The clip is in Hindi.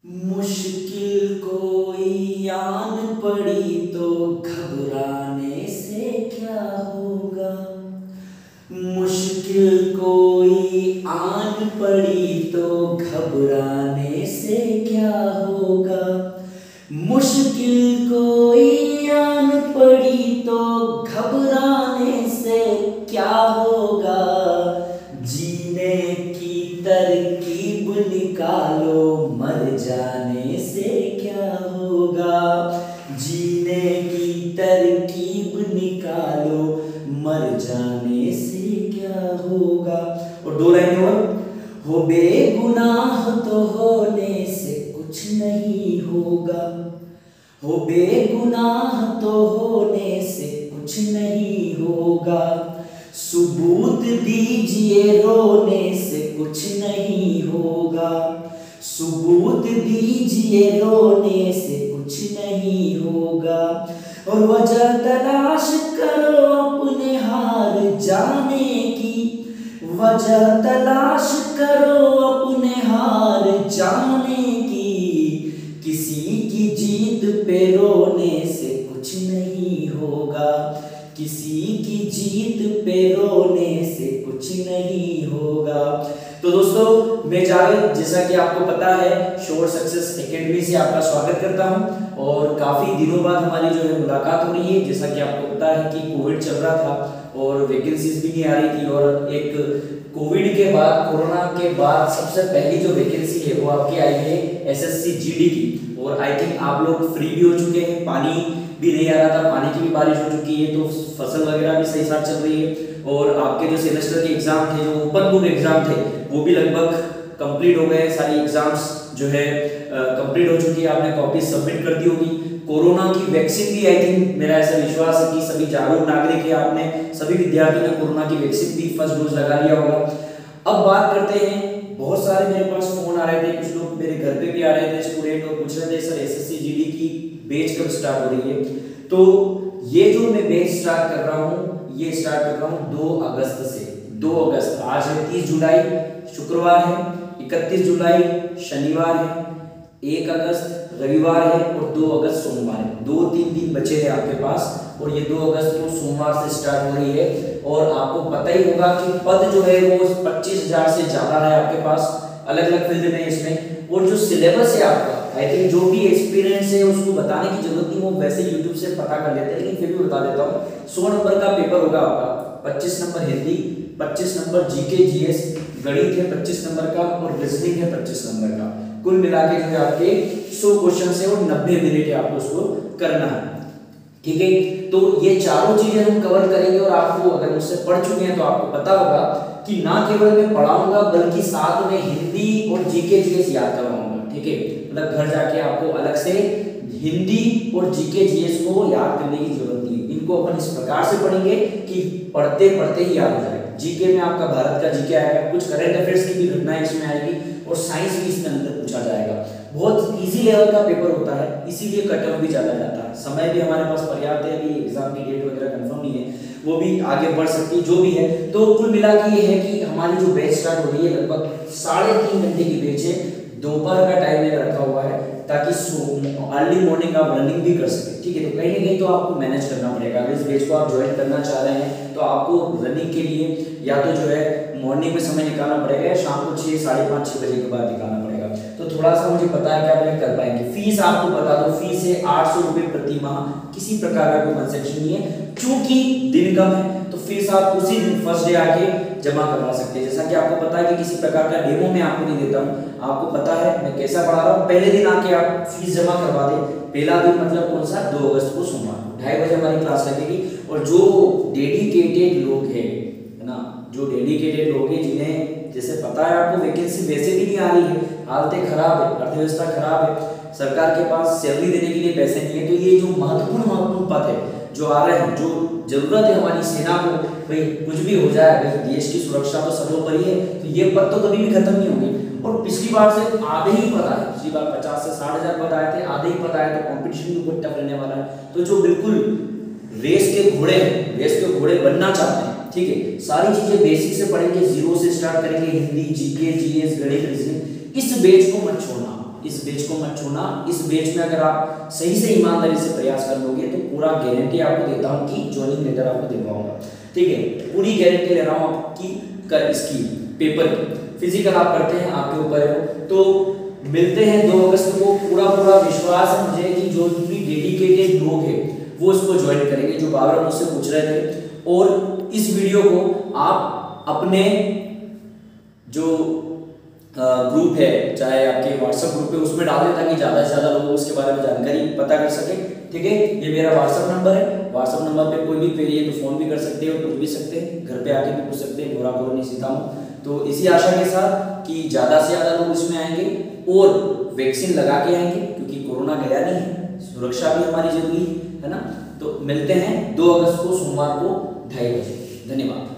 मुश्किल कोई आन पड़ी तो घबराने से क्या होगा। मुश्किल कोई आन पड़ी तो घबराने से क्या होगा। मुश्किल कोई आन पड़ी तो घबराने से क्या होगा। जीने की तरकीब निकालो मर जाने से क्या होगा। जीने की तरकीब निकालो मर जाने से क्या होगा। और दो लाइन और। हो बेगुनाह तो होने से कुछ नहीं होगा। हो बेगुनाह तो होने से कुछ नहीं होगा। सबूत दीजिए रोने से कुछ नहीं होगा। सबूत दीजिए रोने से कुछ नहीं होगा। और वजह तलाश करो अपने हार जाने की। वजह तलाश करो अपने हार जाने की। किसी की जीत पे रोने से कुछ नहीं होगा। किसी की जीत पे रोने से कुछ नहीं होगा। तो दोस्तों, मैं जावेद, जैसा कि आपको पता है, श्योर सक्सेस एकेडमी से आपका स्वागत करता हूं। और काफी दिनों बाद हमारी जो है मुलाकात हो रही है। जैसा कि आपको पता है कि कोविड चल रहा था और वैकेंसीज भी नहीं आ रही थी। और एक कोविड के बाद, कोरोना के बाद सबसे पहली जो वैकेंसी है वो आपकी आई है एसएससी जीडी की। और आई थिंक आप लोग फ्री भी हो चुके हैं। पानी भी नहीं आ रहा था, पानी की भी बारिश हो चुकी है, तो फसल वगैरह भी सही साथ चल रही है। और आपके जो सेमेस्टर के एग्जाम थे, जो ओपन बुक एग्जाम थे, वो भी लगभग कंप्लीट हो गए। सारी एग्जाम्स जो है कंप्लीट हो चुकी है। आपने कॉपी सबमिट कर दी होगी। कोरोना की वैक्सीन भी, आई थिंक मेरा ऐसा विश्वास है कि सभी जागरूक नागरिक है, आपने सभी विद्यार्थियों ने कोरोना की वैक्सीन भी फर्स्ट डोज लगा लिया होगा। अब बात करते हैं, बहुत सारे मेरे पास फोन आ रहे थे, कुछ लोग मेरे घर पे भी आ रहे थे स्टूडेंट, और पूछ रहे थे सर एसएससी जीडी की बैच कब स्टार्ट हो रही है। तो ये जो मैं बैच स्टार्ट कर रहा हूँ, ये स्टार्ट कर रहा हूँ 2 अगस्त से। 2 अगस्त, आज है 30 जुलाई शुक्रवार है, 31 जुलाई शनिवार है, 1 अगस्त रविवार है और 2 अगस्त सोमवार है। 2-3 दिन बचे हैं आपके पास। और ये 2 अगस्त को सोमवार से स्टार्ट हो रही है। और आपको पता ही होगा कि पद जो है वो 25,000 से ज्यादा है आपके पास, अलग अलग फील्ड में इसमें। और जो सिलेबस है आपका, आई थिंक जो भी एक्सपीरियंस है उसको बताने की जरूरत नहीं, वो वैसे यूट्यूब से पता कर लेते हैं, लेकिन फिर भी बता देता हूँ। 100 नंबर का पेपर होगा आपका। 25 number Hindi, 25 number GK GS, गणित है 25 नंबर का और रीजनिंग है 25 नंबर का। कुल मिला के जो है आपके 100 क्वेश्चन है और 90 मिनट है आपको उसको करना है। ठीक है, तो ये चारों चीजें हम कवर करेंगे। और आपको अगर मुझसे पढ़ चुके हैं तो आपको पता होगा कि ना केवल मैं पढ़ाऊंगा बल्कि साथ में हिंदी और जीके जीएस याद करवाऊंगा। ठीक है, मतलब घर जाके आपको अलग से हिंदी और जीके जीएस को याद करने की जरूरत नहीं है। इनको अपन इस प्रकार से पढ़ेंगे कि पढ़ते पढ़ते ही याद हो जाएगा। जीके में आपका भारत का जीके आएगा, कुछ करंट अफेयर्स की भी घटनाएं इसमें आएगी और साइंस भी इसमें अंदर पूछा जाएगा। बहुत इजी लेवल का पेपर होता है, इसीलिए कट ऑफ भी ज्यादा जाता है। समय भी हमारे पास पर्याप्त है, अभी एग्जाम की डेट वगैरह कंफर्म नहीं है, वो भी आगे बढ़ सकती है, जो भी है। तो कुल मिला के ये है कि हमारी जो बैच स्टार्ट हो रही है लगभग 3.5 घंटे की बैच है। दोपहर का टाइम में रखा हुआ है ताकि अर्ली मॉर्निंग आप रनिंग भी कर सके। ठीक है, तो कहीं ना कहीं तो आपको मैनेज करना पड़ेगा। अगर इस बैच को आप ज्वाइन करना चाह रहे हैं तो आपको रनिंग के लिए या तो जो है मॉर्निंग में समय निकालना पड़ेगा या शाम को 6, 5:30, 6 बजे के बाद निकालना पड़ेगा। तो थोड़ा सा मुझे पता है कि आप कर पाएंगे। फीस आपको बता दो, फीस है 800 रुपये प्रति माह, किसी प्रकार का कोई कंसेशन नहीं है। चूंकि दिन कम है तो फीस आप उसी दिन फर्स्ट डे आके जमा करवा सकते हैं। जैसा कि आपको पता है कि किसी प्रकार का डेमो मैं आपको नहीं देता हूँ, आपको पता है मैं कैसा पढ़ा रहा हूँ। पहले दिन आके आप फीस जमा करवा दें। पहला दिन मतलब कौन सा, 2 अगस्त को सोमवार 2:30 बजे हमारी क्लास लगेगी। और जो डेडिकेटेड लोग हैं ना, जो डेडिकेटेड लोग हैं, जिन्हें जैसे पता है आपको वैकेंसी वैसे भी नहीं आ रही है, हालतें खराब है, अर्थव्यवस्था खराब है, सरकार के पास सैलरी देने के लिए पैसे नहीं है, तो ये जो महत्वपूर्ण पद है जो आ रहे हैं, जो जरूरत है हमारी सेना को, भाई कुछ भी हो जाए, भाई देश की सुरक्षा तो सर्वोपरि है, तो ये पद तो कभी भी खत्म नहीं होंगे। और पिछली बार से आधे ही पद आए, पिछली बार 50 से 60,000 पद आए थे, आधे ही पद आए, तो कंपटीशन भी बहुत टफ रहने वाला है। तो जो बिल्कुल रेस के घोड़े हैं, रेस के घोड़े बनना चाहते हैं, ठीक है, सारी चीजें बेसिक से पढ़ेंगे, जीरो से स्टार्ट करेंगे, हिंदी, जीके, जीएस, गणित, रीजनिंग। इस बैच को मत छोड़ना, इस बैच को मत छोड़ना। इस बैच में अगर आप सही से ईमानदारी से प्रयास कर लोगे तो पूरा गारंटी आपको देता हूँ कि ज्वाइनिंग लेटर आपको दिलवाऊंगा, ठीक है। पूरी गारंटी ले रहा हूँ आपकी इसकी पेपर की। फिजिकल आप करते हैं आपके ऊपर है। तो मिलते हैं 2 अगस्त को। पूरा विश्वास है मुझे कि जो भी डेडिकेटेड लोग हैं वो इसको ज्वाइन करेंगे, जो बार बार मुझसे पूछ रहे थे। और इस वीडियो को आप अपने जो ग्रुप है, चाहे आपके व्हाट्सएप ग्रुप है, उसमें डाल दें ताकि ज़्यादा से ज़्यादा लोग उसके बारे में जानकारी पता कर सके, ठीक है। ये मेरा व्हाट्सएप नंबर है। व्हाट्सएप नंबर पे कोई भी क्वेरी है तो फ़ोन भी कर सकते हैं और पूछ भी सकते हैं, घर पे आके भी पूछ सकते हैं, गोरा नहीं सीता हूँ। तो इसी आशा के साथ कि ज़्यादा से ज़्यादा लोग इसमें आएंगे और वैक्सीन लगा के आएंगे, क्योंकि कोरोना गया नहीं है, सुरक्षा भी हमारी जरूरी है ना। तो मिलते हैं 2 अगस्त को सोमवार को 2:30 बजे। धन्यवाद।